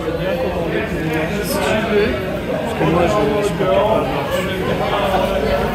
veux bien commander pour moi. Si tu veux. Parce que moi, je peux pas.